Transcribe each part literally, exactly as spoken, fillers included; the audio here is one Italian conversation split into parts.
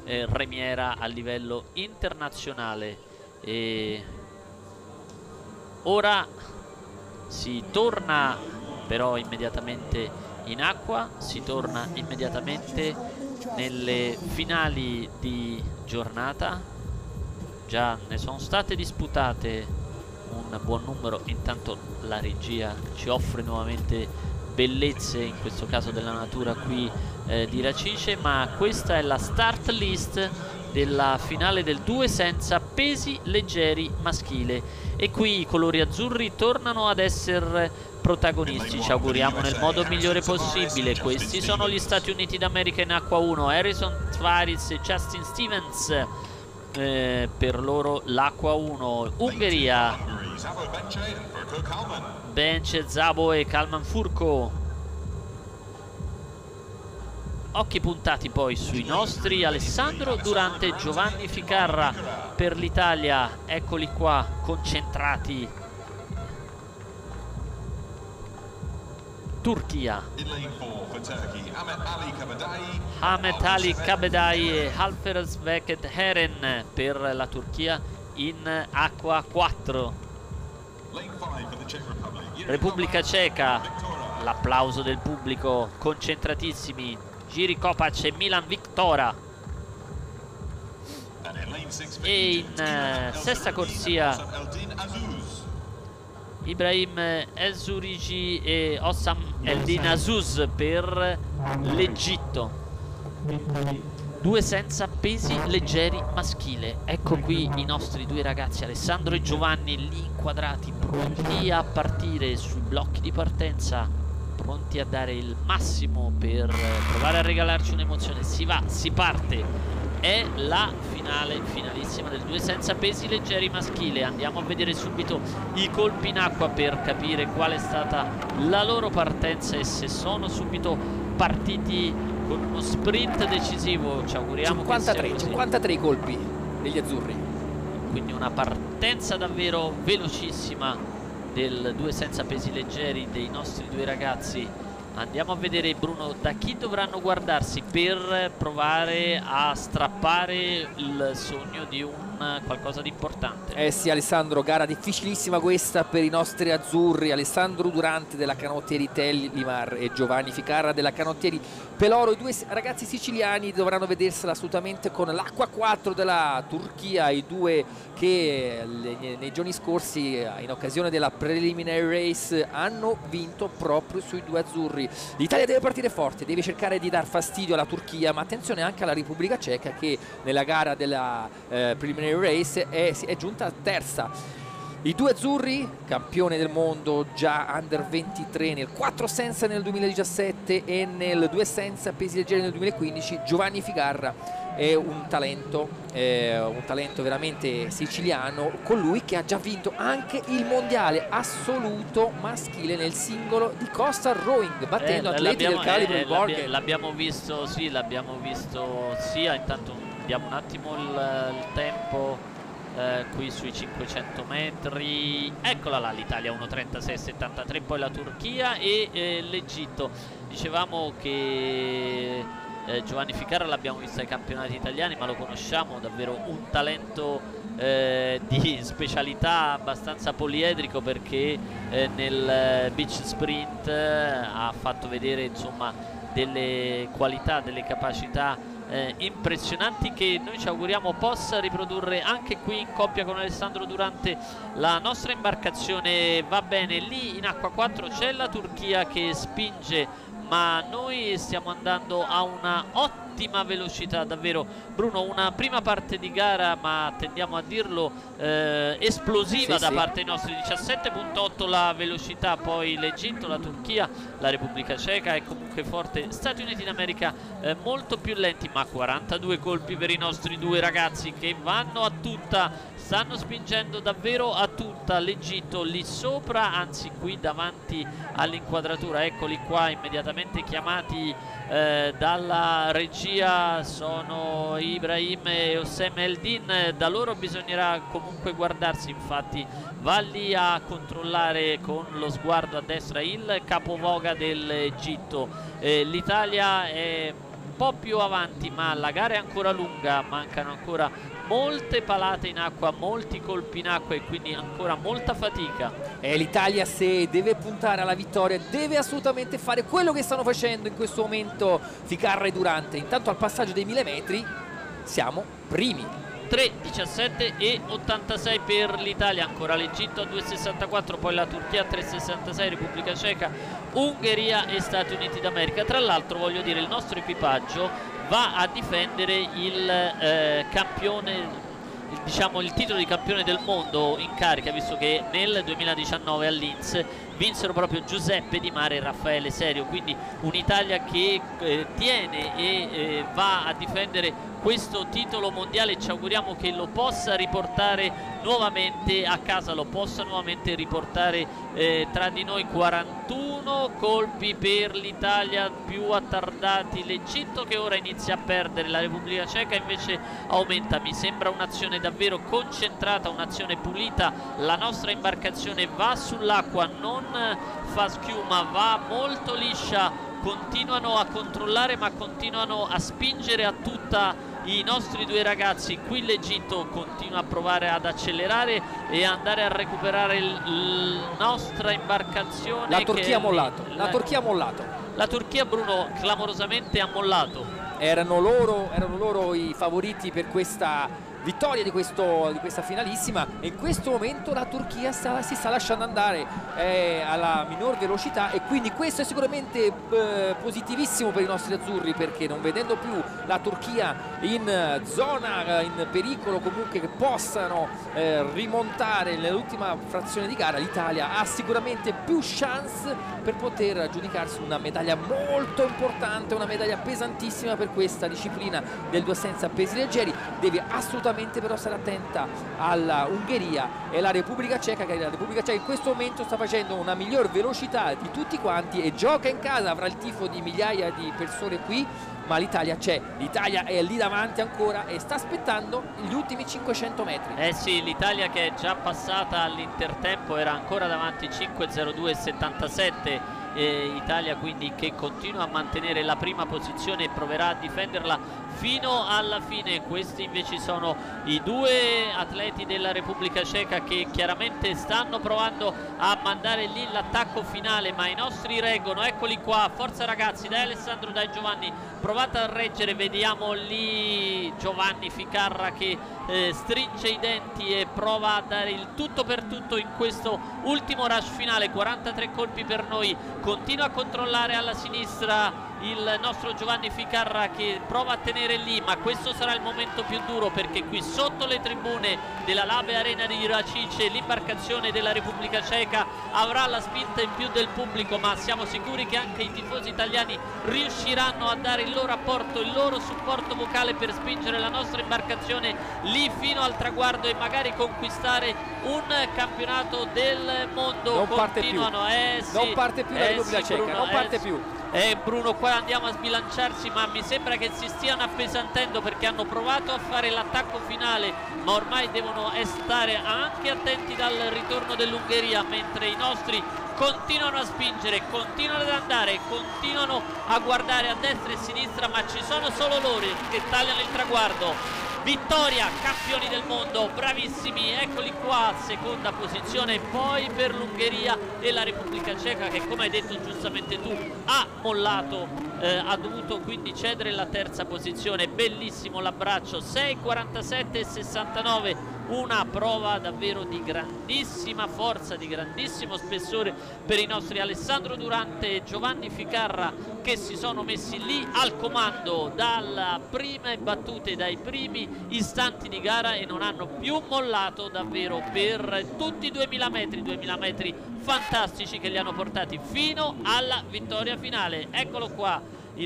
eh, remiera a livello internazionale. E ora si torna però immediatamente in acqua, si torna immediatamente nelle finali di giornata. Già ne sono state disputate un buon numero, intanto la regia ci offre nuovamente bellezze, in questo caso della natura qui eh, di Racice, ma questa è la start list della finale del due senza pesi leggeri maschile, e qui i colori azzurri tornano ad essere protagonisti, ci auguriamo nel modo migliore possibile. Questi sono gli Stati Uniti d'America in acqua uno, Harrison Tvaris e Justin Stevens, eh, per loro l'acqua uno. Ungheria, Bence, Szabo e Kalman Furko. Occhi puntati poi sui nostri Alessandro Durante e Giovanni Ficarra per l'Italia, eccoli qua concentrati. Turchia, Ahmet Ali Kabedai e Alferes Veket Heren per la Turchia in acqua quattro. Repubblica Ceca, l'applauso del pubblico, concentratissimi, Jiri Kopac e Milan Viktora. E in uh, sesta corsia Ibrahim El-Zurigi e Ossam Eldin Azuz per l'Egitto. Due senza pesi leggeri maschile. Ecco qui i nostri due ragazzi, Alessandro e Giovanni, lì inquadrati, pronti a partire sui blocchi di partenza, pronti a dare il massimo per provare a regalarci un'emozione. Si va, si parte. È la finale, finalissima del due senza pesi leggeri maschile. Andiamo a vedere subito i colpi in acqua per capire qual è stata la loro partenza e se sono subito partiti con uno sprint decisivo. Ci auguriamo cinquantatré, che sia così. cinquantatré colpi degli azzurri. Quindi una partenza davvero velocissima del due senza pesi leggeri dei nostri due ragazzi. Andiamo a vedere, Bruno, da chi dovranno guardarsi per provare a strappare il sogno di un qualcosa di importante. Eh sì, Alessandro, gara difficilissima questa per i nostri azzurri. Alessandro Durante della Canottieri Tellimar e Giovanni Ficarra della Canottieri Peloro, i due ragazzi siciliani, dovranno vedersela assolutamente con l'acqua quattro della Turchia, i due che nei giorni scorsi in occasione della preliminary race hanno vinto proprio sui due azzurri. L'Italia deve partire forte, deve cercare di dar fastidio alla Turchia, ma attenzione anche alla Repubblica Ceca che nella gara della eh, preliminary race è, è giunta terza. I due azzurri, campione del mondo già under ventitré nel quattro senza nel duemiladiciassette e nel due senza pesi leggeri nel duemilaquindici. Giovanni Ficarra è un talento, eh, un talento veramente siciliano, colui che ha già vinto anche il mondiale assoluto maschile nel singolo di Costa Rowing, battendo eh, atleti del calibro eh, di Borgen. L'abbiamo visto, sì, l'abbiamo visto sia, intanto vediamo un attimo il, il tempo. Eh, qui sui cinquecento metri, eccola là l'Italia, uno trentasei settantatré, poi la Turchia e eh, l'Egitto. Dicevamo che eh, Giovanni Ficarra l'abbiamo visto ai campionati italiani, ma lo conosciamo, davvero un talento eh, di specialità abbastanza poliedrico, perché eh, nel beach sprint eh, ha fatto vedere insomma delle qualità, delle capacità Eh, impressionanti che noi ci auguriamo possa riprodurre anche qui in coppia con Alessandro Durante. La nostra imbarcazione va bene, lì in acqua quattro c'è la Turchia che spinge, ma noi stiamo andando a una ottima velocità, davvero Bruno, una prima parte di gara, ma tendiamo a dirlo eh, esplosiva, sì, da sì. parte dei nostri. Diciassette virgola otto la velocità, poi l'Egitto, la Turchia, la Repubblica Ceca è comunque forte, Stati Uniti d'America eh, molto più lenti, ma quarantadue colpi per i nostri due ragazzi che vanno a tutta, stanno spingendo davvero a tutta. L'Egitto lì sopra, anzi qui davanti all'inquadratura, eccoli qua immediatamente chiamati eh, dalla regia, sono Ibrahim e Ossem Eldin. Da loro bisognerà comunque guardarsi, infatti va lì a controllare con lo sguardo a destra il capovoga dell'Egitto. eh, l'Italia è un po' più avanti, ma la gara è ancora lunga, mancano ancora molte palate in acqua, molti colpi in acqua e quindi ancora molta fatica. E l'Italia, se deve puntare alla vittoria, deve assolutamente fare quello che stanno facendo in questo momento Ficarra e Durante. Intanto al passaggio dei mille metri siamo primi. tre diciassette e ottantasei per l'Italia, ancora l'Egitto a due sessantaquattro, poi la Turchia a tre sessantasei, Repubblica Ceca, Ungheria e Stati Uniti d'America. Tra l'altro voglio dire, il nostro equipaggio va a difendere il eh, campione, diciamo il titolo di campione del mondo in carica, visto che nel duemiladiciannove a Linz vinsero proprio Giuseppe Di Mare e Raffaele Serio, quindi un'Italia che eh, tiene e eh, va a difendere questo titolo mondiale. Ci auguriamo che lo possa riportare nuovamente a casa, lo possa nuovamente riportare eh, tra di noi. Quarantuno colpi per l'Italia, più attardati l'Egitto, che ora inizia a perdere, la Repubblica Ceca invece aumenta. Mi sembra un'azione davvero concentrata, un'azione pulita. La nostra imbarcazione va sull'acqua, non fa schiuma, va molto liscia, continuano a controllare ma continuano a spingere a tutta i nostri due ragazzi. Qui l'Egitto continua a provare ad accelerare e andare a recuperare la nostra imbarcazione. La Turchia ha mollato, la, la Turchia ha mollato. La Turchia, Bruno, clamorosamente ha mollato. Erano loro, erano loro i favoriti per questa vittoria di, questo, di questa finalissima, e in questo momento la Turchia sta, si sta lasciando andare eh, alla minor velocità, e quindi questo è sicuramente eh, positivissimo per i nostri azzurri, perché non vedendo più la Turchia in zona, in pericolo comunque che possano eh, rimontare nell'ultima frazione di gara, l'Italia ha sicuramente più chance per poter aggiudicarsi una medaglia molto importante, una medaglia pesantissima per questa disciplina del due senza pesi leggeri. Deve assolutamente però stare attenta alla Ungheria e la Repubblica Ceca, che la Repubblica Ceca in questo momento sta facendo una miglior velocità di tutti quanti e gioca in casa, avrà il tifo di migliaia di persone qui, ma l'Italia c'è, l'Italia è lì davanti ancora e sta aspettando gli ultimi cinquecento metri. Eh sì, l'Italia che è già passata all'intertempo, era ancora davanti cinque zero due settantasette. Eh, Italia quindi che continua a mantenere la prima posizione e proverà a difenderla fino alla fine. Questi invece sono i due atleti della Repubblica Ceca che chiaramente stanno provando a mandare lì l'attacco finale, ma i nostri reggono. Eccoli qua, forza ragazzi, dai Alessandro, dai Giovanni, provate a reggere. Vediamo lì Giovanni Ficarra che eh, stringe i denti e prova a dare il tutto per tutto in questo ultimo rush finale. Quarantatré colpi per noi, continua a controllare alla sinistra il nostro Giovanni Ficarra che prova a tenere lì, ma questo sarà il momento più duro, perché qui sotto le tribune della Lave Arena di Racice l'imbarcazione della Repubblica Ceca avrà la spinta in più del pubblico, ma siamo sicuri che anche i tifosi italiani riusciranno a dare il loro apporto, il loro supporto vocale per spingere la nostra imbarcazione lì fino al traguardo e magari conquistare un campionato del mondo. Non parte più, eh, sì, non parte più la eh, Repubblica sì, Ceca, Bruno, non parte eh, più. Eh Bruno, qua andiamo a sbilanciarsi, ma mi sembra che si stiano appesantendo, perché hanno provato a fare l'attacco finale, ma ormai devono stare anche attenti dal ritorno dell'Ungheria, mentre i nostri continuano a spingere, continuano ad andare, continuano a guardare a destra e a sinistra, ma ci sono solo loro che tagliano il traguardo. Vittoria, campioni del mondo, bravissimi, eccoli qua, seconda posizione poi per l'Ungheria e la Repubblica Ceca che, come hai detto giustamente tu, ha mollato, eh, ha dovuto quindi cedere la terza posizione. Bellissimo l'abbraccio, sei quarantasette e sessantanove, una prova davvero di grandissima forza, di grandissimo spessore per i nostri Alessandro Durante e Giovanni Ficarra, che si sono messi lì al comando dalle prime battute, dai primi istanti di gara, e non hanno più mollato davvero per tutti i duemila metri, duemila metri fantastici che li hanno portati fino alla vittoria finale. Eccolo qua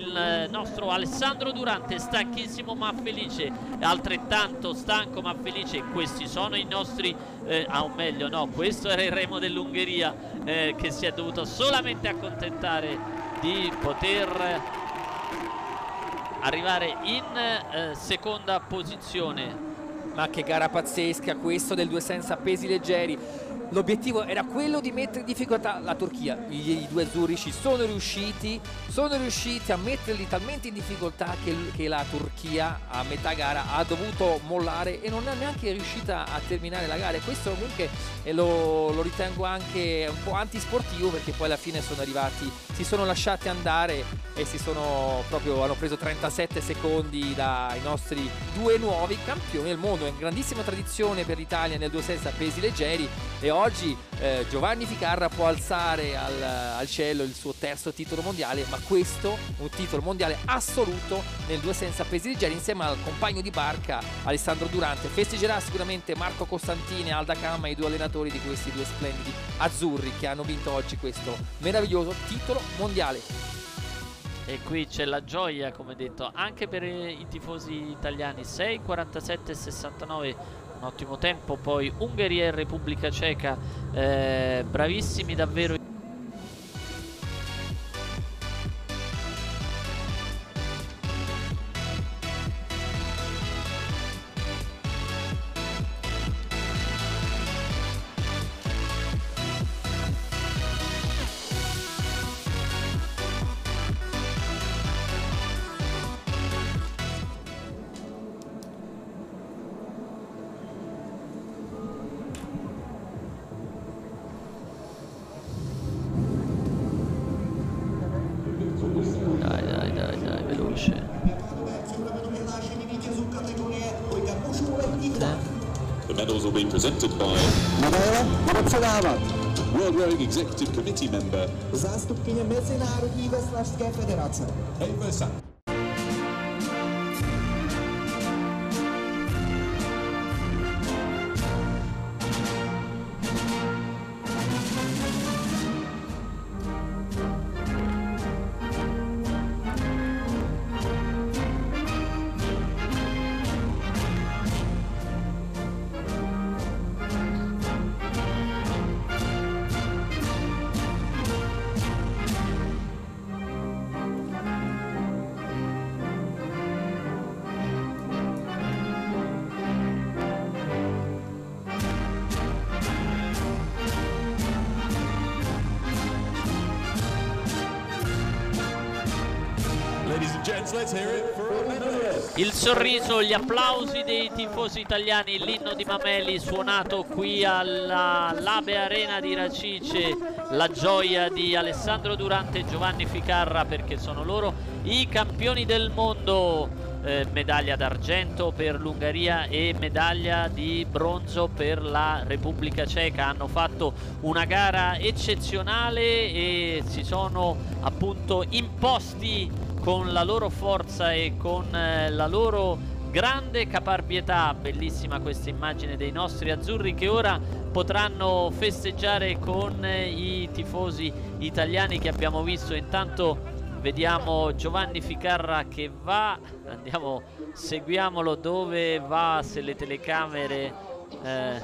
il nostro Alessandro Durante, stanchissimo ma felice, altrettanto stanco ma felice. Questi sono i nostri eh, ah, o meglio no, questo era il remo dell'Ungheria eh, che si è dovuto solamente accontentare di poter arrivare in eh, seconda posizione. Ma che gara pazzesca, questo del due senza pesi leggeri. L'obiettivo era quello di mettere in difficoltà la Turchia. I, i due azzurri ci sono riusciti, sono riusciti a metterli talmente in difficoltà che, che la Turchia a metà gara ha dovuto mollare e non è neanche riuscita a terminare la gara. E questo comunque eh, lo, lo ritengo anche un po' antisportivo, perché poi alla fine sono arrivati, si sono lasciati andare e si sono proprio, hanno preso trentasette secondi dai nostri due nuovi campioni del mondo. È una grandissima tradizione per l'Italia nel due senza pesi leggeri, e oggi eh, Giovanni Ficarra può alzare al, al cielo il suo terzo titolo mondiale, ma questo un titolo mondiale assoluto nel due senza pesi leggeri, insieme al compagno di barca Alessandro Durante. Festeggerà sicuramente Marco Costantini e Alda Camma, i due allenatori di questi due splendidi azzurri che hanno vinto oggi questo meraviglioso titolo mondiale. E qui c'è la gioia, come detto, anche per i tifosi italiani. Sei quarantasette sessantanove, un ottimo tempo. Poi Ungheria e Repubblica Ceca, eh, bravissimi davvero. Dai, dai, dai, dai, veloce. The medals will be presented by Medaile bude předávat World Rowing Executive Committee member zástupkyně Mezinárodní veslařské federace. Eva Sa. Il sorriso, gli applausi dei tifosi italiani, l'inno di Mameli suonato qui alla Labe Arena di Racice, la gioia di Alessandro Durante e Giovanni Ficarra, perché sono loro i campioni del mondo. Eh, medaglia d'argento per l'Ungheria e medaglia di bronzo per la Repubblica Ceca. Hanno fatto una gara eccezionale e si sono appunto imposti con la loro forza e con eh, la loro grande caparbietà. Bellissima questa immagine dei nostri azzurri che ora potranno festeggiare con eh, i tifosi italiani che abbiamo visto. Intanto vediamo Giovanni Ficarra che va, andiamo, seguiamolo dove va, se le telecamere eh,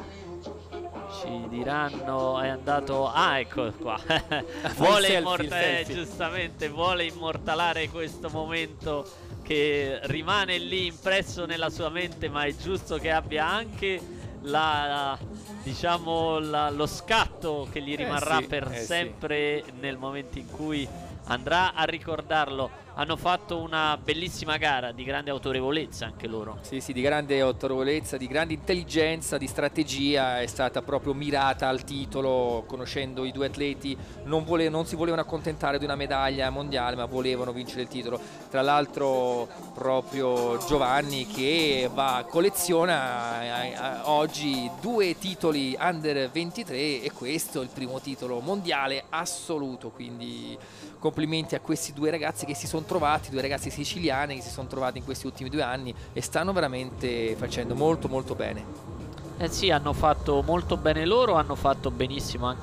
ci diranno è andato, ah ecco qua, vuole immortalare, giustamente vuole immortalare questo momento che rimane lì impresso nella sua mente, ma è giusto che abbia anche la, diciamo la, lo scatto che gli rimarrà eh sì, per eh sempre sì. nel momento in cui andrà a ricordarlo. Hanno fatto una bellissima gara di grande autorevolezza anche loro. Sì, sì, di grande autorevolezza, di grande intelligenza, di strategia. È stata proprio mirata al titolo, conoscendo i due atleti non, vole, non si volevano accontentare di una medaglia mondiale, ma volevano vincere il titolo. Tra l'altro proprio Giovanni che va, colleziona eh, oggi due titoli under ventitré e questo è il primo titolo mondiale assoluto, quindi complimenti a questi due ragazzi che si sono trovati, due ragazzi siciliani che si sono trovati in questi ultimi due anni e stanno veramente facendo molto molto bene. Eh sì, hanno fatto molto bene loro, hanno fatto benissimo anche